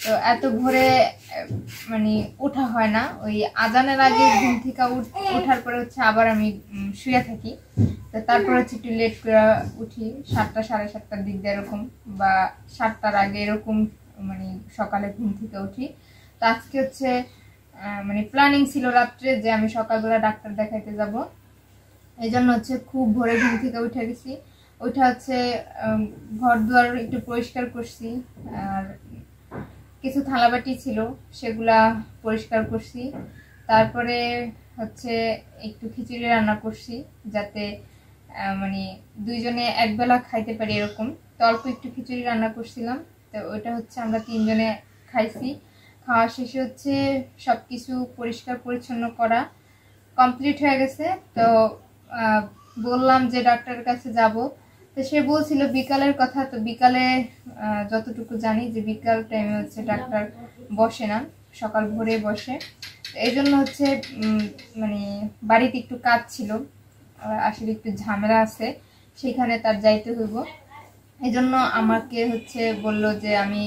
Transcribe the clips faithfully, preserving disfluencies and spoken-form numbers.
তো এত ভোরে মানে ওঠা হয় না, ওই আজানের আগে ঘুম থেকে ওঠার পরে হচ্ছে আবার আমি শুয়ে থাকি। তো তারপর হচ্ছে একটু লেট করে উঠি, সাতটা সাড়ে সাতটার দিক দিয়ে এরকম, বা সাতটার আগে এরকম মানে সকালে ঘুম থেকে উঠি। তো আজকে হচ্ছে মানে প্ল্যানিং ছিল রাত্রে যে আমি সকালবেলা ডাক্তার দেখাইতে যাব, এই জন্য হচ্ছে খুব ভোরে ঘুম থেকে উঠে গেছি। ওইটা হচ্ছে ঘর দুয়ার একটু পরিষ্কার করছি, আর কিছু থালাবাটি ছিল সেগুলা পরিষ্কার করছি। তারপরে হচ্ছে একটু খিচুড়ি রান্না করছি যাতে মানে দুইজনে একবেলা খাইতে পারি এরকম। তো অল্প একটু খিচুড়ি রান্না করছিলাম, তো ওইটা হচ্ছে আমরা তিনজনে খাইছি। খাওয়া শেষে হচ্ছে সব কিছু পরিষ্কার পরিচ্ছন্ন করা কমপ্লিট হয়ে গেছে। তো বললাম যে ডাক্তারের কাছে যাব, তো সে বলছিল বিকালের কথা। তো বিকালে যতটুকু জানি যে বিকাল টাইমে হচ্ছে ডাক্তার বসে না, সকাল ভোরে বসে। এই জন্য হচ্ছে মানে বাড়িতে একটু কাজ ছিল, আসলে একটু ঝামেলা আছে, সেখানে তার যাইতে হইব। এই জন্য আমাকে হচ্ছে বলল যে আমি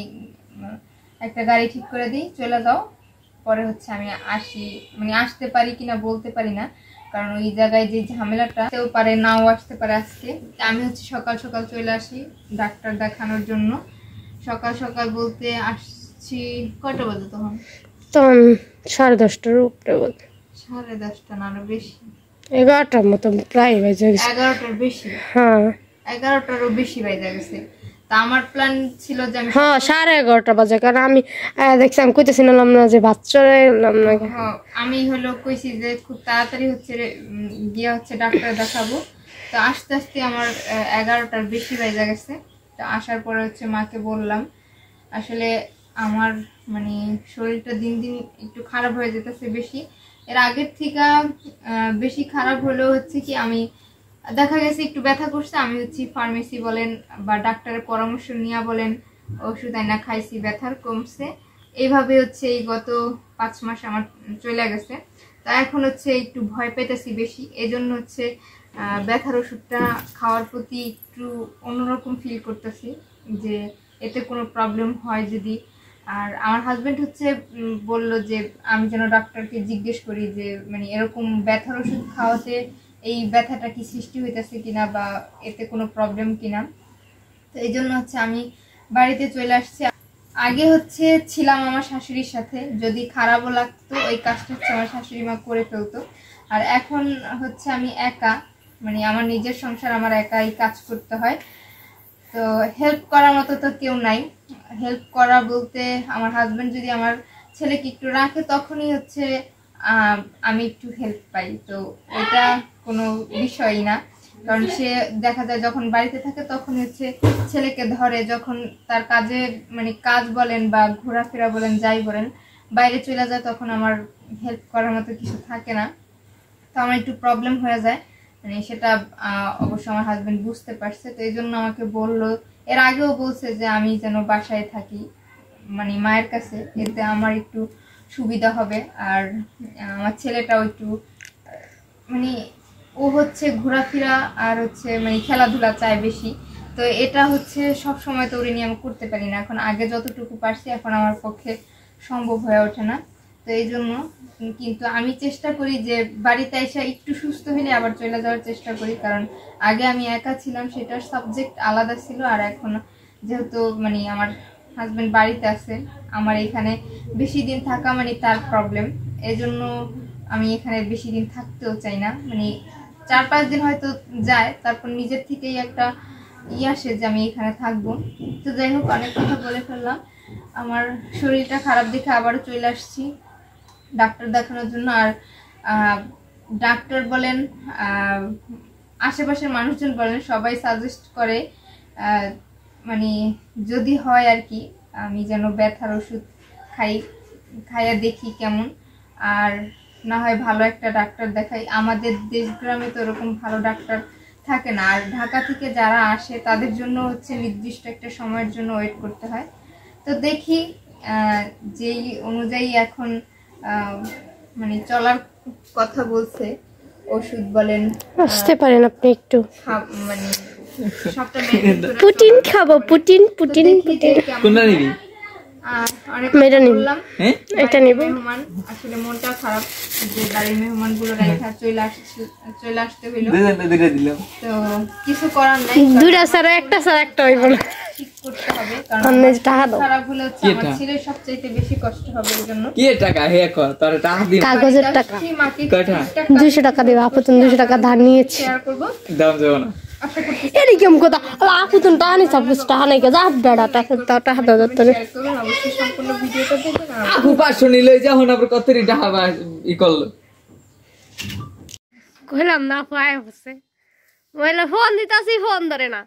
একটা গাড়ি ঠিক করে দিই, চলে যাও, পরে হচ্ছে আমি আসি, মানে আসতে পারি কিনা বলতে পারি না, কারণ ওই জায়গায় যে ঝামেলাটা তেও পারে নাও আসতে পারে আজকে। আমি হচ্ছে সকাল সকাল চলে আসি ডাক্তার দেখানোর জন্য। সকাল সকাল বলতে আসছি কয়টা বাজে তখন? তখন সাড়ে দশটার উপরে বলতে, সাড়ে দশটা না আরো বেশি, এগারোটার মতো প্রায় বাজে গেছে। এগারোটার বেশি, হ্যাঁ এগারোটারও বেশি বাজে গেছে। তা আমার প্ল্যান ছিল যে আমি হ্যাঁ সাড়ে এগারোটা বাজে, কারণ আমি দেখছি আমি কইতেছি নিলাম না যে বাচ্চারা এলাম না। আমি হলো কইছি যে খুব তাড়াতাড়ি হচ্ছে গিয়ে হচ্ছে ডাক্তার দেখাবো। তো আস্তে আস্তে আমার এগারোটার বেশি বাজে গেছে। তো আসার পরে হচ্ছে মাকে বললাম আসলে আমার মানে শরীরটা দিন দিন একটু খারাপ হয়ে যেতেছে বেশি, এর আগের থেকে বেশি খারাপ হলেও হচ্ছে কি আমি দেখা গেছে একটু ব্যথা করছে, আমি হচ্ছে ফার্মেসি বলেন বা ডাক্তারের পরামর্শ নিয়ে বলেন ওষুধ আইনা খাইছি, ব্যথার কমছে। এইভাবে হচ্ছে এই গত পাঁচ মাস আমার চলে গেছে। তা এখন হচ্ছে একটু ভয় পেতেছি বেশি, এই জন্য হচ্ছে ব্যথার ওষুধটা খাওয়ার প্রতি একটু অন্যরকম ফিল করতেছি যে এতে কোনো প্রবলেম হয় যদি। আর আমার হাজবেন্ড হচ্ছে বলল যে আমি যেন ডাক্তারকে জিজ্ঞেস করি যে মানে এরকম ব্যথার ওষুধ খাওয়াতে এই ব্যথাটা কি সৃষ্টি হইতেছে কিনা বা এতে কোনো প্রবলেম কিনা। তো এই জন্য হচ্ছে আমি বাড়িতে চলে আসছি। আগে হচ্ছে ছিলাম আমার শাশুড়ির সাথে, যদি খারাপও লাগতো ওই কাজটা হচ্ছে আমার শাশুড়ি মা করে ফেলতো। আর এখন হচ্ছে আমি একা, মানে আমার নিজের সংসার আমার একাই কাজ করতে হয়। তো হেল্প করার মতো তো কেউ নাই। হেল্প করা বলতে আমার হাজবেন্ড যদি আমার ছেলেকে একটু রাখে তখনই হচ্ছে আমি একটু হেল্প পাই, তো এটা কোনো বিষয়ই না। কারণ সে দেখা যায় যখন বাড়িতে থাকে তখন হচ্ছে ছেলেকে ধরে, যখন তার কাজের মানে কাজ বলেন বা ঘোরাফেরা বলেন যাই বলেন বাইরে চলে যায় তখন আমার হেল্প করার মতো কিছু থাকে না। তো আমার একটু প্রবলেম হয়ে যায়, মানে সেটা অবশ্য আমার হাজবেন্ড বুঝতে পারছে। তো এই জন্য আমাকে বললো, এর আগেও বলছে যে আমি যেন বাসায় থাকি মানে মায়ের কাছে, এতে আমার একটু সুবিধা হবে। আর আমার ছেলেটাও একটু মানে ও হচ্ছে ঘোরাফেরা আর হচ্ছে মানে খেলাধুলা চায় বেশি। তো এটা হচ্ছে সব সময় তো ওরে নিয়ে আমি করতে পারি না, এখন আগে যতটুকু পারছি এখন আমার পক্ষে সম্ভব হয়ে ওঠে না। তো এই জন্য কিন্তু আমি চেষ্টা করি যে বাড়িতে এসে একটু সুস্থ হলে আবার চলে যাওয়ার চেষ্টা করি, কারণ আগে আমি একা ছিলাম সেটার সাবজেক্ট আলাদা ছিল। আর এখন যেহেতু মানে আমার হাজবেন্ড বাড়িতে আছে, আমার এখানে বেশি দিন থাকা মানে তার প্রবলেম, এই জন্য আমি এখানে বেশি দিন থাকতেও চাই না। মানে চার পাঁচ দিন হয়তো যায়, তারপর নিজের থেকেই একটা ই আসে যে আমি এখানে থাকবো। তো যাই হোক অনেক কথা বলে ফেললাম। আমার শরীরটা খারাপ দেখে আবারও চলে আসছি ডাক্তার দেখানোর জন্য। আর ডাক্তার বলেন আশেপাশের মানুষজন বলেন সবাই সাজেস্ট করে মানে যদি হয় আর কি আমি যেন ব্যথার ওষুধ খাই, খাইয়া দেখি কেমন, আর না হয় ভালো একটা ডাক্তার দেখাই। আমাদের দেশ গ্রামে তো এরকম ভালো ডাক্তার থাকে না, আর ঢাকা থেকে যারা আসে তাদের জন্য হচ্ছে নির্দিষ্ট একটা সময়ের জন্য ওয়েট করতে হয়। তো দেখি যেই অনুযায়ী এখন মানে চলার কথা বলছে, ওষুধ বলেন আসতে পারেন আপনি একটু মানে সবটা পুটিন খাবো, পুটিন পুটিন কোনটা নিবি? আর অনেক মেয়েটা নিবি? বললাম হ্যাঁ এটা নিব। মেহমান আসলে মনটা খারাপ যে বাড়ির মেহমান গুলো রেখা চলে আসছে চলে আসতে হইলো, দুইটা দুইটা দিলাম। তো কিছু করার নাই, দুইটা ছাড়া একটা ছাড়া একটা হইব না। ঠিক করতে হবে কারণ অন্য আমার টাকা দাও। খারাপ হলে হচ্ছে আমার এটা? ছেলের সবচাইতে বেশি কষ্ট হবে এর জন্য। কি টাকা হে কর তোর টাকা দিম কাগজের টাকা আসছি, মাকে কয়টা? দুইশো টাকা দেবে। আপু তুমি দুইশো টাকা ধার নিয়েছি। শেয়ার করবো, দাম যাবো না। আশা করছি এরই কেমন কথা? আল্লাহ, আপু তুমি টাকা নিয়ে সব টাকা নেই যা বেড়া টাকা দাও, টাকা দাও দাও তোরে। শেয়ার করবেন, অবশ্যই সম্পূর্ণ ভিডিওটা দেখবেন। আর আপু পাঁচশো নিলে যখন আপনার কত টাকা বা ই করলো কইলাম না আপু আয় বসে বলে ফোন দিতাছি, ফোন ধরে না।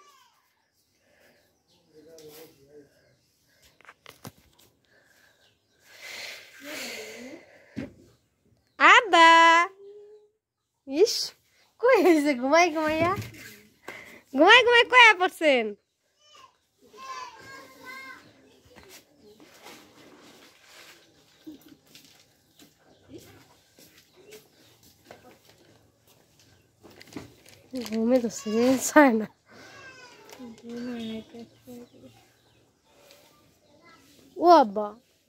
আব্বা ইস কই হয়েছে? ঘুমাই ঘুমাইয়া ঘুমাই ঘুমাই কয়া পড়ছেন? ঘুমে তো সেন্স হয় না। ও আব্বা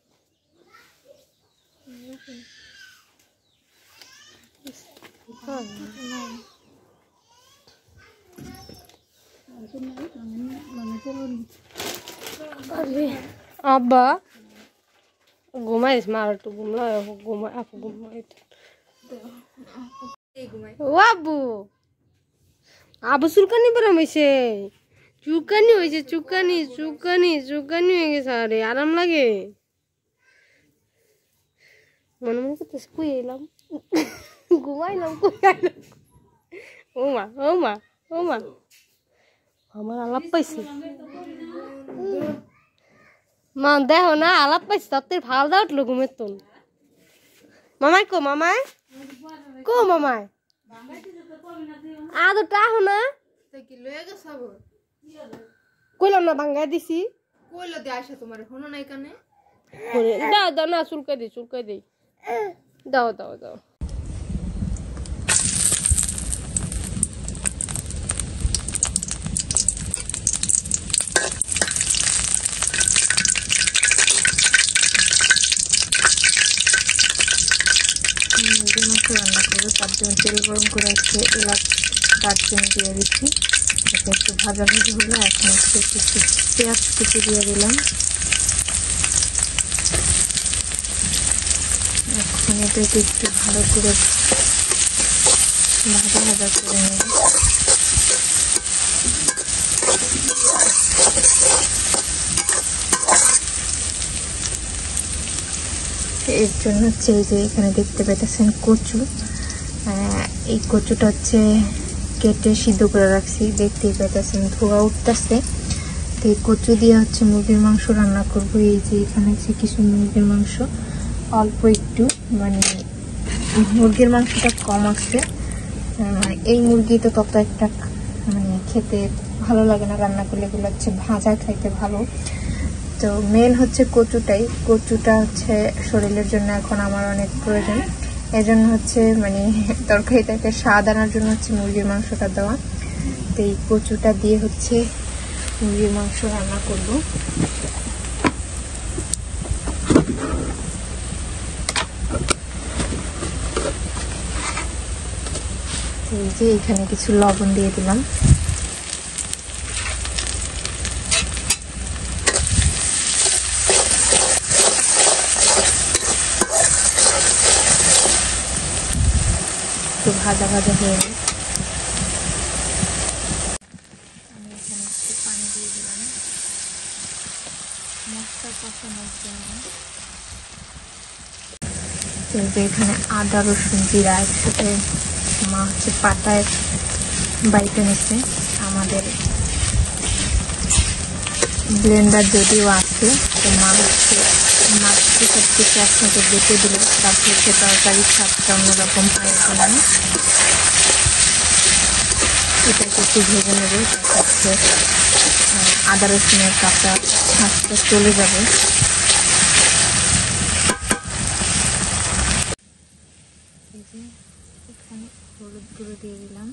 আব্বা ঘুমাইস মা একটু ঘুমলো ঘুমাই আপু ঘুমাই। ও আব্বু আবু চুলকানি বেরম হয়েছে, চুলকানি হয়েছে, চুলকানি চুলকানি চুলকানি হয়ে গেছে। আরে আরাম লাগে মনে মনে করতেছে কুই এলাম ঘুমাইলাম কুই আইলাম। ও মা ও মা ও মা আমার আলাপ পাইছে মা, দেখো না আলাপ পাইছে তার ভাল দা উঠলো ঘুমের তোন। মামাই কো মামাই কো মামাই আদো টাহো না কি লয়ে গেছ আবু? কইলাম না ভাঙ্গাই দিছি। কইলো দে আসা তোমার হনো নাই কানে। দাও দাও না চুলকাই দিই চুলকাই দিই দাও দাও দাও। রান্না করবো তার জন্য তেল গরম করে হচ্ছে এলাচ দারচিনি দিয়ে দিচ্ছি, এটা একটু ভাজা ভাজি হলে এখন একটু একটু পেঁয়াজ কুচি দিয়ে দিলাম। এখন এটাকে একটু ভালো করে ভাজা ভাজা করে নেব। এর জন্য হচ্ছে এই যে এখানে দেখতে পেতেছেন কচু, এই কচুটা হচ্ছে কেটে সিদ্ধ করে রাখছি, দেখতেই পেতেছেন ধোয়া উঠতেছে। তো এই কচু দিয়ে হচ্ছে মুরগির মাংস রান্না করব। এই যে এখানে হচ্ছে কিছু মুরগির মাংস, অল্প একটু, মানে মুরগির মাংসটা কম আছে, মানে এই মুরগি তো তত একটা মানে খেতে ভালো লাগে না, রান্না করলে এগুলো হচ্ছে ভাজা খাইতে ভালো। তো মেন হচ্ছে কচুটাই, কচুটা হচ্ছে শরীরের জন্য এখন আমার অনেক প্রয়োজন, এজন্য হচ্ছে মানে তরকারিটাকে স্বাদ আনার জন্য হচ্ছে মুরগির মাংসটা দেওয়া। তো এই কচুটা দিয়ে হচ্ছে মুরগির মাংস রান্না করব। এই যে এখানে কিছু লবণ দিয়ে দিলাম। একটু ভাজা ভাজা হয়ে গেল, আমি এখানে একটু পানি দিয়ে দিলাম মশলা কষানোর জন্য। এই যে এখানে আদা রসুন জিরা একসাথে মা হচ্ছে পাটায় বাইটে নিচ্ছে, আমাদের ব্লেন্ডার যদিও আছে, তো মা হচ্ছে মাছকে সব কিছু একসাথে বেটে দিল, তারপর হচ্ছে তরকারির স্বাদটা অন্যরকম হয় এখানে। এটাকে একটু ভেজে নেবে, তারপর হচ্ছে আদা রসুনের কাঁচা স্বাদটা চলে যাবে। এই যে এখানে হলুদ গুঁড়ো দিয়ে দিলাম,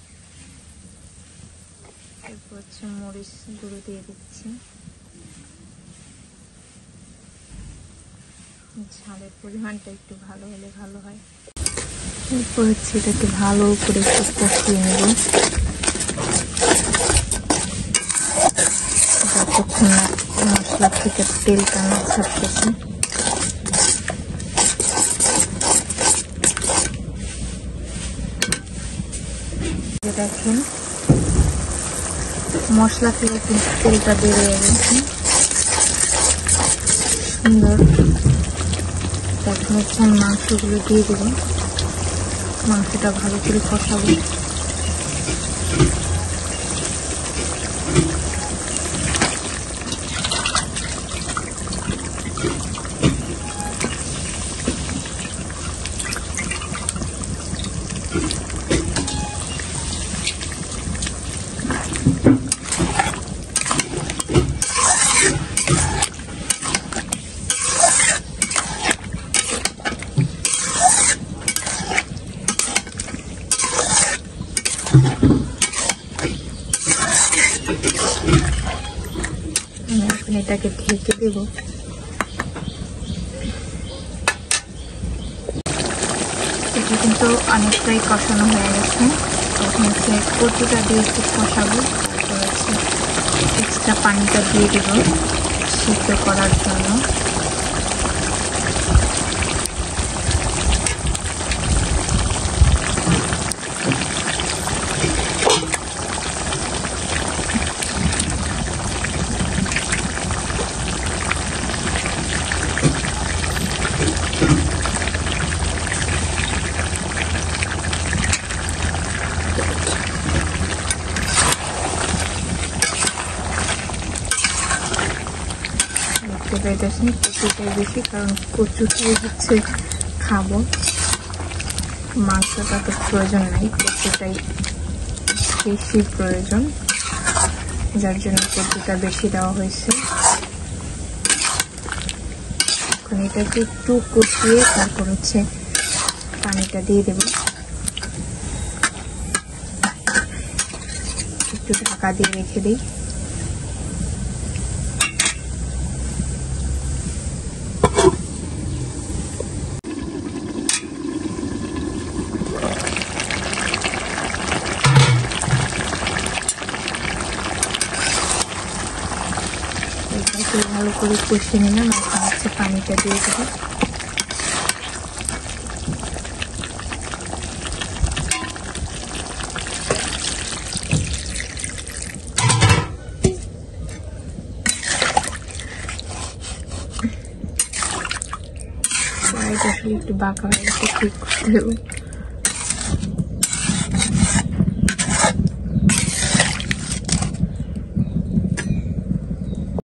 এরপর হচ্ছে মরিচ গুঁড়ো দিয়ে দিচ্ছি, ঝালের পরিমাণটা একটু ভালো হলে ভালো হয়। এরপর হচ্ছে এটাকে ভালো করে একটু কষিয়ে নেব যতক্ষণ না মশলা থেকে তেলটা না ছাড়তেছে। দেখেন মশলা থেকে কিন্তু তেলটা বেরিয়ে গেছে সুন্দর। এখন হচ্ছে আমি মাংসগুলো দিয়ে দেবো, মাংসটা ভালো করে কষাবো। এখন এটাকে ঢেকে দেব। এটা কিন্তু অনেকটাই কষানো হয়ে গেছে। এখন হচ্ছে কচুটা দিয়ে একটু কষাবো, তারপর হচ্ছে এক্সট্রা পানিটা দিয়ে দেব সিদ্ধ করার জন্য। কচুটাই বেশি, কারণ কচুটাই হচ্ছে খাবো, মাংসটা তো প্রয়োজন নাই, কচুটাই বেশি প্রয়োজন, যার জন্য কচুটা বেশি দেওয়া হয়েছে। এখন এটাকে একটু কষিয়ে তারপর হচ্ছে পানিটা দিয়ে দেব। একটু ঢাকা দিয়ে রেখে দিই। ভালো করে কষিয়ে নিলাম, এখন হচ্ছে পানিটা দিয়ে দেবো। কড়াইটা আসলে একটু বাঁকা হয়ে গেছে, ঠিক করতে হবে।